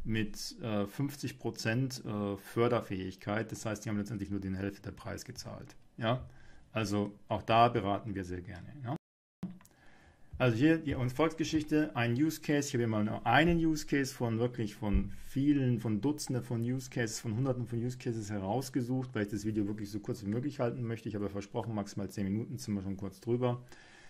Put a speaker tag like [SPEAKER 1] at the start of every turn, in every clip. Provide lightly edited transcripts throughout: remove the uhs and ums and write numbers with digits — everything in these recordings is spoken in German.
[SPEAKER 1] mit 50% Förderfähigkeit. Das heißt, die haben letztendlich nur die Hälfte der Preis gezahlt. Ja? Also auch da beraten wir sehr gerne. Ja? Also hier die Erfolgsgeschichte, ein Use Case. Ich habe hier mal nur einen Use Case von vielen, von Dutzenden von Use Cases, von Hunderten von Use Cases herausgesucht, weil ich das Video wirklich so kurz wie möglich halten möchte. Ich habe ja versprochen, maximal 10 Minuten, sind wir schon kurz drüber.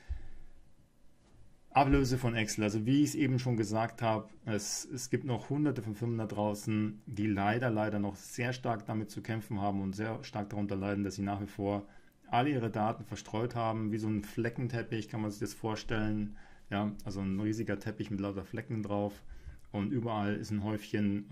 [SPEAKER 1] Ablöse von Excel. Also wie ich es eben schon gesagt habe, es gibt noch hunderte von Firmen da draußen, die leider noch sehr stark damit zu kämpfen haben und sehr stark darunter leiden, dass sie nach wie vor alle ihre Daten verstreut haben, wie so ein Fleckenteppich, kann man sich das vorstellen. Ja, also ein riesiger Teppich mit lauter Flecken drauf und überall ist ein Häufchen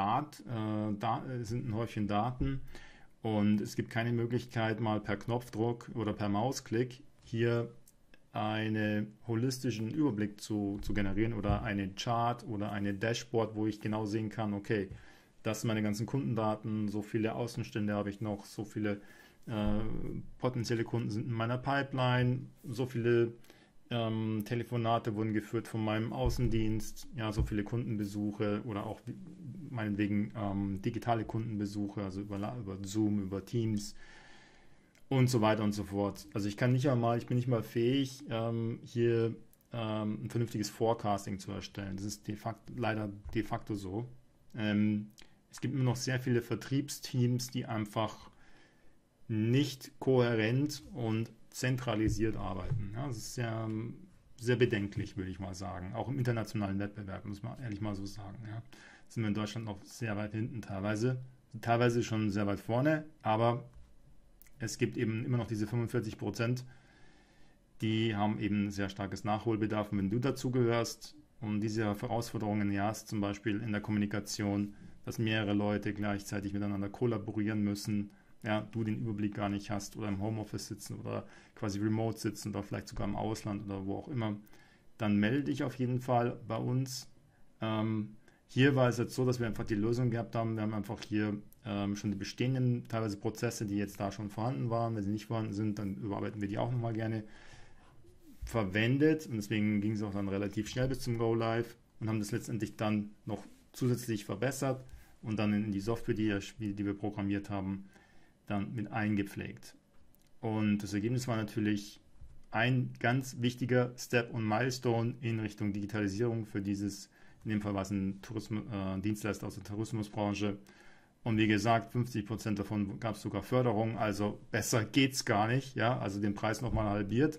[SPEAKER 1] sind ein Häufchen Daten und es gibt keine Möglichkeit, mal per Knopfdruck oder per Mausklick hier einen holistischen Überblick zu generieren oder eine Chart oder eine Dashboard, wo ich genau sehen kann, okay, das sind meine ganzen Kundendaten, so viele Außenstände habe ich noch, so viele potenzielle Kunden sind in meiner Pipeline, so viele Telefonate wurden geführt von meinem Außendienst, ja, so viele Kundenbesuche oder auch meinetwegen digitale Kundenbesuche, also über Zoom, über Teams und so weiter und so fort. Also ich bin nicht mal fähig, hier ein vernünftiges Forecasting zu erstellen. Das ist leider de facto so. Es gibt immer noch sehr viele Vertriebsteams, die einfach nicht kohärent und zentralisiert arbeiten. Ja, das ist sehr, sehr bedenklich, würde ich mal sagen. Auch im internationalen Wettbewerb, muss man ehrlich mal so sagen. Ja. Sind wir in Deutschland noch sehr weit hinten teilweise schon sehr weit vorne, aber es gibt eben immer noch diese 45%, die haben eben sehr starkes Nachholbedarf. Und wenn du dazu gehörst und diese Herausforderungen hast, zum Beispiel in der Kommunikation, dass mehrere Leute gleichzeitig miteinander kollaborieren müssen, ja, du den Überblick gar nicht hast oder im Homeoffice sitzen oder quasi remote sitzen oder vielleicht sogar im Ausland oder wo auch immer, dann melde dich auf jeden Fall bei uns. Hier war es jetzt so, dass wir einfach die Lösung gehabt haben. Wir haben einfach hier schon die bestehenden teilweise Prozesse, die jetzt da schon vorhanden waren. Wenn sie nicht vorhanden sind, dann überarbeiten wir die auch nochmal gerne verwendet. Und deswegen ging es auch dann relativ schnell bis zum Go Live und haben das letztendlich dann noch zusätzlich verbessert und dann in die Software, die wir programmiert haben, dann mit eingepflegt. Und das Ergebnis war natürlich ein ganz wichtiger Step und Milestone in Richtung Digitalisierung für dieses, in dem Fall war es ein Dienstleister aus der Tourismusbranche. Und wie gesagt, 50% davon gab es sogar Förderung, also besser geht's gar nicht, ja, also den Preis nochmal halbiert.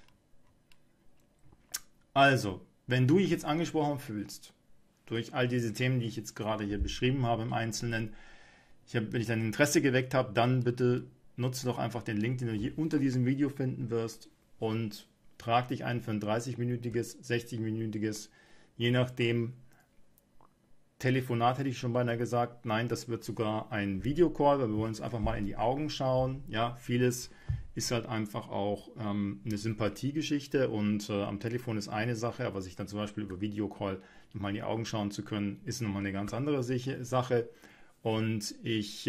[SPEAKER 1] Also, wenn du dich jetzt angesprochen fühlst, durch all diese Themen, die ich jetzt gerade hier beschrieben habe im Einzelnen, wenn ich dein Interesse geweckt habe, dann bitte nutze doch einfach den Link, den du hier unter diesem Video finden wirst und trag dich ein für ein 30-minütiges, 60-minütiges, je nachdem, Telefonat hätte ich schon beinahe gesagt. Nein, das wird sogar ein Videocall, weil wir wollen uns einfach mal in die Augen schauen. Ja, vieles ist halt einfach auch eine Sympathiegeschichte und am Telefon ist eine Sache, aber sich dann zum Beispiel über Videocall nochmal in die Augen schauen zu können, ist nochmal eine ganz andere Sache. Und ich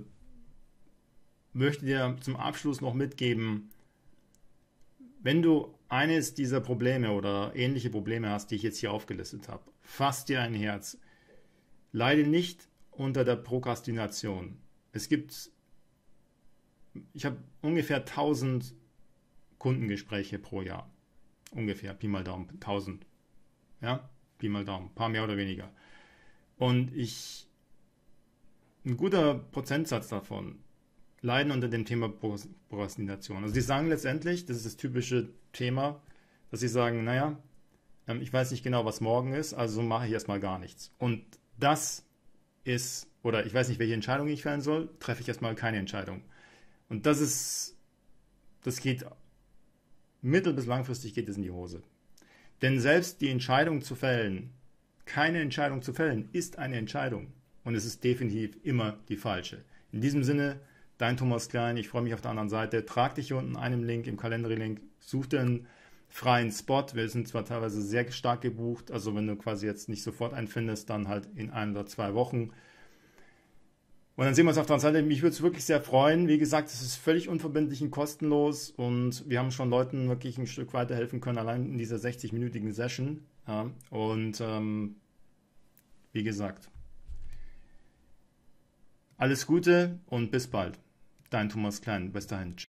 [SPEAKER 1] möchte dir zum Abschluss noch mitgeben, wenn du eines dieser Probleme oder ähnliche Probleme hast, die ich jetzt hier aufgelistet habe, fass dir ein Herz. Leide nicht unter der Prokrastination. Ich habe ungefähr 1000 Kundengespräche pro Jahr. Ungefähr, Pi mal Daumen, 1000. Ja, Pi mal Daumen, ein paar mehr oder weniger. Und ein guter Prozentsatz davon leiden unter dem Thema Prokrastination. Also die sagen letztendlich, das ist das typische Thema, dass sie sagen, naja, ich weiß nicht genau, was morgen ist, also mache ich erstmal gar nichts. Und das ist, oder ich weiß nicht, welche Entscheidung ich fällen soll, treffe ich erstmal keine Entscheidung. Und das geht mittel- bis langfristig geht es in die Hose. Denn selbst die Entscheidung zu fällen, keine Entscheidung zu fällen, ist eine Entscheidung. Und es ist definitiv immer die falsche. In diesem Sinne, dein Thomas Klein, ich freue mich auf der anderen Seite. Trag dich hier unten einem Link, im Calendly-Link, such dir einen freien Spot. Wir sind zwar teilweise sehr stark gebucht, also wenn du quasi jetzt nicht sofort einen findest, dann halt in 1 oder 2 Wochen. Und dann sehen wir uns auf der anderen Seite. Mich würde es wirklich sehr freuen. Wie gesagt, es ist völlig unverbindlich und kostenlos und wir haben schon Leuten wirklich ein Stück weiterhelfen können, allein in dieser 60-minütigen Session. Ja, und wie gesagt, Alles Gute und bis bald. Dein Thomas Klein. Bis dahin.